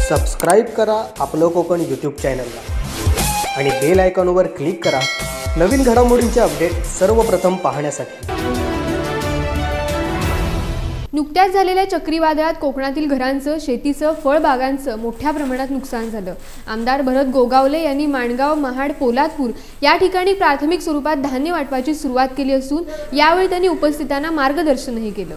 Subscribe करा आपलं Konkan YouTube चॅनलला आणि बेल आयकॉनवर क्लिक करा नवीन घडामोडींचे अपडेट सर्वप्रथम पाहण्यासाठी। नुकत्याच झालेल्या चक्रीवादळात कोकणातील घरांचं, शेतीचं, फळबागांचं मोठ्या प्रमाणात नुकसान झालं। आमदार भरत गोगावले यांनी माणगाव, महाड, पोलादपूर या ठिकाणी प्राथमिक स्वरूपात धान्य वाटपाची सुरुवात केली असून यावेळी त्यांनी उपस्थितांना मार्गदर्शनही केलं।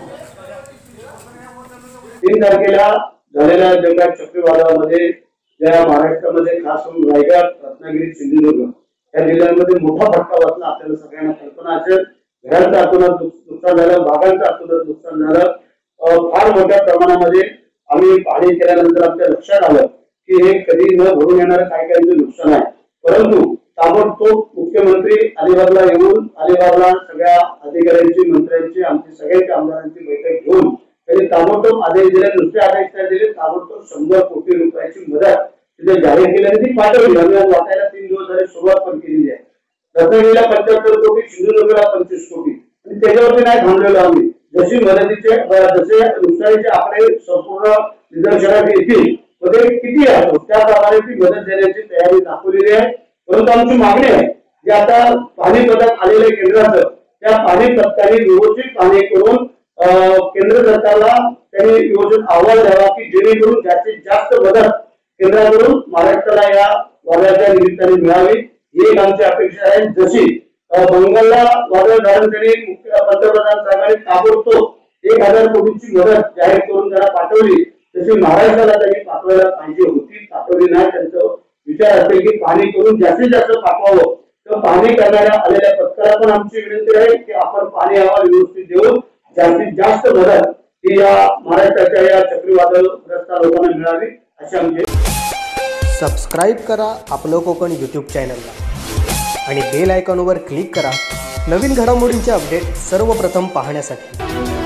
3 तारखेला झालेल्या जंगलात चक्रीवादळामध्ये ज्या महाराष्ट्रामध्ये खास करून रायगड, रत्नागिरी, सिंधुदुर्ग या जिल्ह्यांमध्ये मोठा फटका बसला। आपल्याला सगळ्यांना कल्पना असेल, घरांचं अतोनात नुकसान झालं, बागांचं अतोनात नुकसान झालं। फार मोठ्या प्रमाणामध्ये आम्ही पाहणी केल्यानंतर आमच्या लक्षात आलं की हे कधी न भरून येणारं काही नुकसान आहे। परंतु ताबडतोब मुख्यमंत्री अलिबागला येऊन अलिबागला सगळ्या अधिकाऱ्यांची, मंत्र्यांची, आमची सगळ्यांच्या आमदारांची बैठक घेऊन त्यांनी ताबडतोब आदेश दिले। नुसते आदेश नाही दिले, ताबडतोब 100 कोटी रुपयाची मदत तिथे जाहीर केली आणि ती पाठवली। आम्ही वाटायला 3 दिवस झाले सुरुवात पण केलेली आहे। रत्नागिरीला 75 कोटी, सिंधुदुर्गला 25 कोटी आणि त्याच्यावरती नाही थांबलेलो आम्ही। जसे नुकसानीचे आकडे संपूर्ण निदर्शनात येतील ते किती आहे त्या प्रकारे ती मदत देण्याची तयारी दाखवलेली आहे। परंतु आमची मागणी आहे जे आता पाणी पथक आलेले केंद्राचं, त्या पाणी पथकाने व्यवस्थित पाणी करून केंद्र सरकारला त्यांनी योजना अहवाल द्यावा की जेणेकरून जास्तीत जास्त मदत केंद्राकडून महाराष्ट्राला या वादळाच्या निमित्ताने मिळावी, ही एक आमची अपेक्षा आहे। जशी बंगालला वादळ झालं त्यांनी पंतप्रधान साहेबांनी ताबडतोब 1000 कोटीची मदत जाहीर करून त्यांना पाठवली, तशी महाराष्ट्राला त्यांनी पाठवायला पाहिजे होती, पाठवली नाही। त्यांचा विचार असेल की पाणी करून जास्तीत जास्त पाठवावं, तर पाणी करणाऱ्या आलेल्या पथकाला पण आमची विनंती आहे की आपण पाणी अहवाल व्यवस्थित देऊन जास्तीत जास्त मदत ही या महाराष्ट्राच्या या चक्रीवादळग्रस्त लोकांना मिळावी अशी आमची। सबस्क्राईब करा आपलं कोकण यूट्यूब चॅनलला आणि बेल आयकॉनवर क्लिक करा नवीन घडामोडींचे अपडेट सर्वप्रथम पाहण्यासाठी।